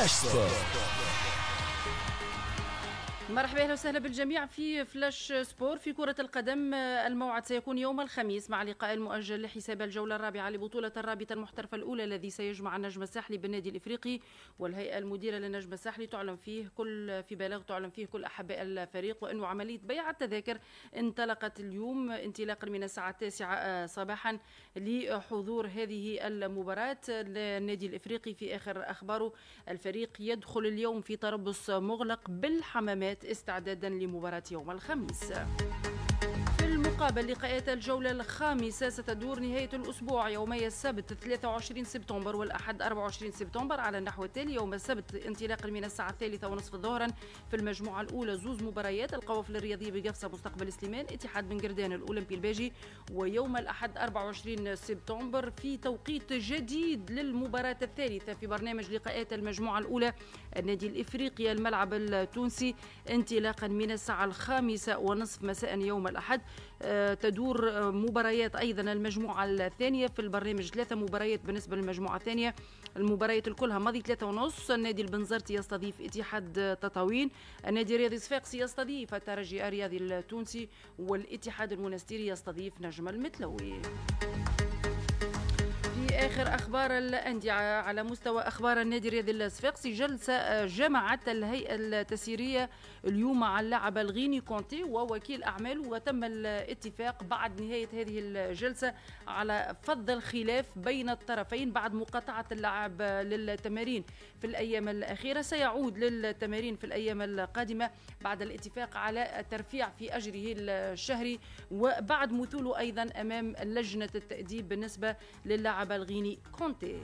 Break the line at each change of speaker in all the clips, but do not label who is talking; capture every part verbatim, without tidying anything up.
فلاش سبور.
مرحبا اهلا وسهلا بالجميع في فلاش سبور. في كرة القدم الموعد سيكون يوم الخميس مع لقاء المؤجل لحساب الجولة الرابعة لبطولة الرابطة المحترفة الأولى الذي سيجمع النجم الساحلي بالنادي الإفريقي والهيئة المديرة للنجم الساحلي. تعلن فيه كل في بلاغ تعلن فيه كل أحباء الفريق، وأنه عملية بيع التذاكر انطلقت اليوم انطلاقا من الساعة التاسعة صباحا لحضور هذه المباراة. النادي الإفريقي في آخر أخباره الفريق يدخل اليوم في تربص مغلق بالحمامات استعدادا لمباراة يوم الخميس. في المقابل لقاءات الجولة الخامسة ستدور نهاية الأسبوع يومي السبت ثلاثة وعشرين سبتمبر والأحد أربعة وعشرين سبتمبر على النحو التالي: يوم السبت انطلاقا من الساعة الثالثة ونصف ظهرا في المجموعة الأولى زوز مباريات: القوافل الرياضية بقفصة مستقبل سليمان اتحاد بن قردان الأولمبي الباجي. ويوم الأحد أربعة وعشرين سبتمبر في توقيت جديد للمباراة الثالثة في برنامج لقاءات المجموعة الأولى النادي الإفريقي الملعب التونسي انطلاقا من الساعة الخامسة ونصف مساء يوم الأحد. تدور مباريات أيضا المجموعة الثانية في البرنامج، ثلاثة مباريات بالنسبة للمجموعة الثانية. المباريات الكلها ماضي ثلاثة ونص. النادي البنزرتي يستضيف اتحاد تطاوين، النادي الرياضي صفاقسي يستضيف الترجي الرياضي التونسي، والاتحاد المنستيري يستضيف نجم المتلوي. في آخر أخبار الأندية على مستوى أخبار النادي الرياضي الصفاقسي، جلسة جمعت الهيئة التسييرية اليوم مع اللاعب الغيني كونتي ووكيل أعماله، وتم الاتفاق بعد نهاية هذه الجلسة على فض الخلاف بين الطرفين بعد مقاطعة اللاعب للتمارين في الأيام الأخيرة. سيعود للتمارين في الأيام القادمة بعد الاتفاق على الترفيع في أجره الشهري وبعد مثوله أيضا أمام لجنة التأديب بالنسبة للاعب الغيني كونتي.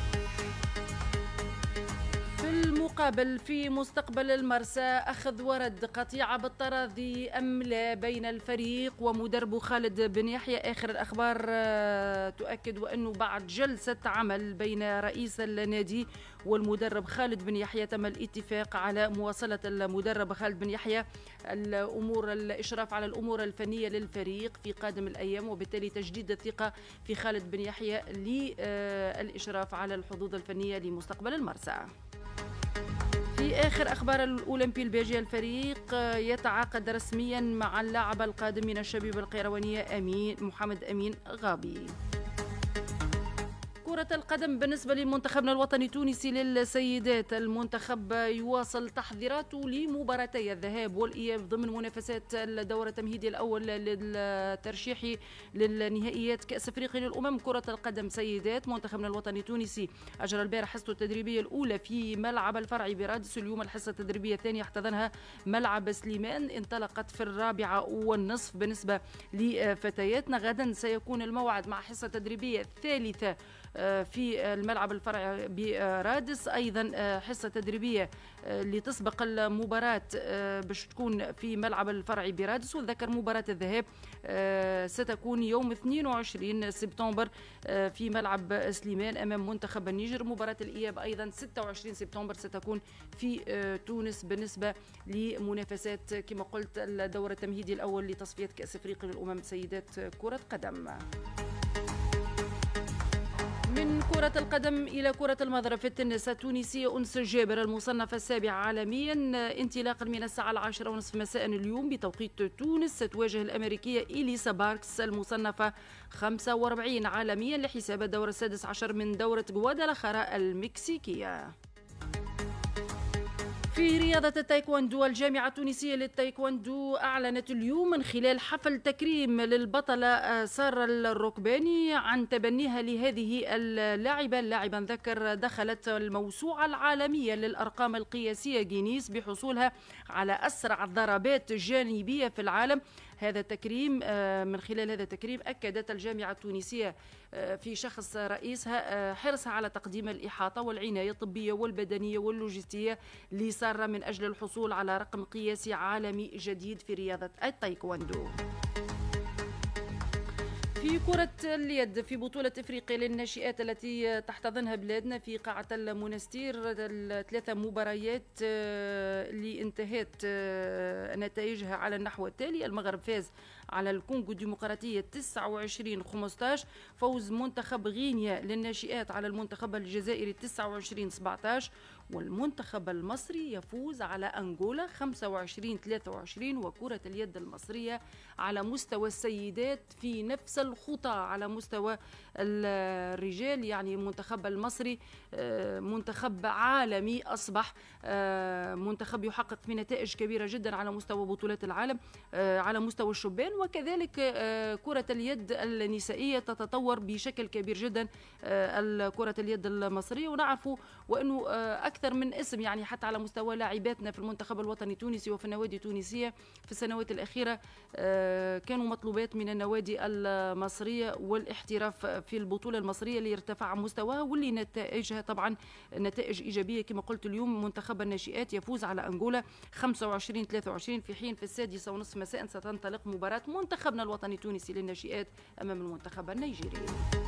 في المقابل في مستقبل المرسى، أخذ ورد قطيعة بالتراضي أم لا بين الفريق ومدربه خالد بن يحيى. آخر الأخبار تؤكد وأنه بعد جلسة عمل بين رئيس النادي والمدرب خالد بن يحيى تم الاتفاق على مواصلة المدرب خالد بن يحيى الأمور الإشراف على الأمور الفنية للفريق في قادم الأيام، وبالتالي تجديد الثقة في خالد بن يحيى للإشراف على الحظوظ الفنية لمستقبل المرسى. في آخر أخبار الأولمبي الباجي، الفريق يتعاقد رسميا مع اللاعب القادم من الشبيبة القيروانية أمين محمد أمين غابي. كرة القدم بالنسبة لمنتخبنا الوطني التونسي للسيدات، المنتخب يواصل تحضيراته لمباراتي الذهاب والإياب ضمن منافسات الدورة التمهيدي الأول للترشيح للنهائيات كأس أفريقيا للأمم. كرة القدم سيدات، منتخبنا الوطني التونسي أجرى البارح حصته التدريبية الأولى في ملعب الفرعي برادس. اليوم الحصة التدريبية الثانية احتضنها ملعب سليمان، انطلقت في الرابعة والنصف بالنسبة لفتياتنا. غدا سيكون الموعد مع حصة تدريبية ثالثة في الملعب الفرعي برادس، أيضا حصة تدريبية لتسبق المباراة باش تكون في ملعب الفرعي برادس. وذكر مباراة الذهاب ستكون يوم اثنين وعشرين سبتمبر في ملعب سليمان أمام منتخب النيجر. مباراة الإياب أيضا ستة وعشرين سبتمبر ستكون في تونس بالنسبة لمنافسات كما قلت الدورة التمهيدي الأول لتصفية كأس أفريقيا للأمم سيدات كرة قدم. من كرة القدم إلى كرة المضرب في التنس، التونسية أنس جابر المصنفة السابعة عالميا انطلاقا من الساعة العاشرة ونصف مساء اليوم بتوقيت تونس ستواجه الأمريكية إليسا باركس المصنفة خمسة وأربعين عالميا لحساب الدور السادس عشر من دورة غوادالاخارا المكسيكية. في رياضة التايكوندو، الجامعة التونسية للتايكوندو أعلنت اليوم من خلال حفل تكريم للبطلة سارة الركباني عن تبنيها لهذه اللاعبة. اللاعبة نذكر دخلت الموسوعة العالمية للأرقام القياسية جينيس بحصولها على أسرع ضربات جانبية في العالم. هذا التكريم من خلال هذا التكريم أكدت الجامعة التونسية في شخص رئيسها حرصها على تقديم الإحاطة والعناية الطبية والبدنية واللوجستية لسارة من أجل الحصول على رقم قياسي عالمي جديد في رياضة التايكوندو. في كرة اليد، في بطولة إفريقيا للناشئات التي تحتضنها بلادنا في قاعة المنستير، الثلاثة مباريات اللي انتهت نتائجها على النحو التالي: المغرب فاز على الكونغو الديمقراطية تسعة وعشرين خمسة عشر، فوز منتخب غينيا للناشئات على المنتخب الجزائري تسعة وعشرين سبعة عشر، والمنتخب المصري يفوز على أنغولا خمسة وعشرين ثلاثة وعشرين. وكرة اليد المصرية على مستوى السيدات في نفس الخطى على مستوى الرجال، يعني منتخب المصري منتخب عالمي أصبح، منتخب يحقق في نتائج كبيرة جدا على مستوى بطولات العالم على مستوى الشبان. وكذلك كرة اليد النسائية تتطور بشكل كبير جدا كرة اليد المصرية، ونعرف وأنه أكثر من اسم يعني حتى على مستوى لاعباتنا في المنتخب الوطني التونسي وفي النوادي التونسية في السنوات الأخيرة كانوا مطلوبات من النوادي المصرية والاحتراف في البطولة المصرية ليرتفع مستواها، واللي نتائجها طبعا نتائج إيجابية. كما قلت اليوم منتخب الناشئات يفوز على أنغولا خمسة وعشرين ثلاثة وعشرين، في حين في السادسة ونصف مساء ستنطلق مباراة منتخبنا الوطني التونسي للناشئات أمام المنتخب النيجيري.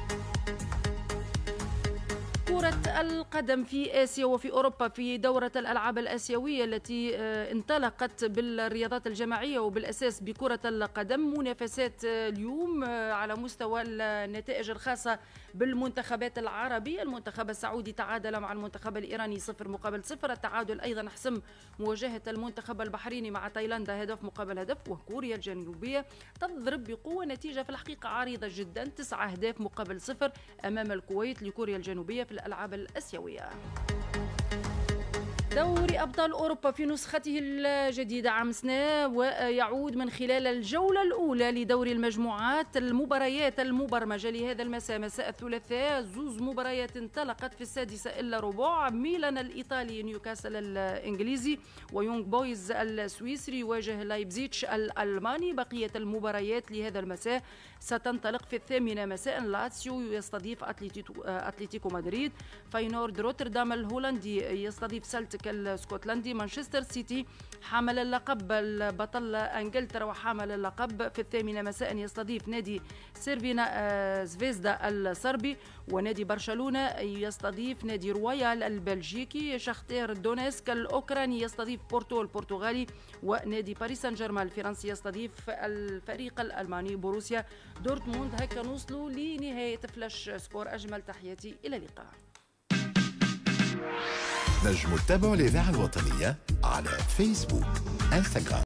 كرة القدم في آسيا وفي أوروبا في دورة الألعاب الآسيوية التي انطلقت بالرياضات الجماعية وبالأساس بكرة القدم. منافسات اليوم على مستوى النتائج الخاصة بالمنتخبات العربية. المنتخب السعودي تعادل مع المنتخب الإيراني صفر مقابل صفر. التعادل أيضا حسم مواجهة المنتخب البحريني مع تايلاندا هدف مقابل هدف. وكوريا الجنوبية تضرب بقوة نتيجة في الحقيقة عريضة جدا، تسعة أهداف مقابل صفر أمام الكويت لكوريا الجنوبية في الألعاب الآسيوية. دوري أبطال أوروبا في نسخته الجديدة عام سنة ويعود من خلال الجولة الأولى لدوري المجموعات. المباريات المبرمجة لهذا المساء مساء الثلاثاء، زوز مباريات انطلقت في السادسة إلا ربع. ميلان الإيطالي نيوكاسل الإنجليزي، ويونغ بويز السويسري يواجه لايبزيتش الألماني. بقية المباريات لهذا المساء ستنطلق في الثامنة مساء. لاتسيو يستضيف أتلتيكو مدريد، فاينورد روتردام الهولندي يستضيف سلتك الاسكتلندي، مانشستر سيتي حامل اللقب البطل انجلترا وحامل اللقب في الثامنة مساء يستضيف نادي سيرفينا زفيزدا الصربي، ونادي برشلونة يستضيف نادي رويال البلجيكي. شختير دونيسك الأوكراني يستضيف بورتو البرتغالي، ونادي باريس سان جيرمان الفرنسي يستضيف الفريق الألماني بوروسيا دورتموند. هكا نوصلوا لنهاية فلاش سبور. أجمل تحياتي، إلى اللقاء.
نجم تتابعوا الإذاعة الوطنية على فيسبوك، انستغرام.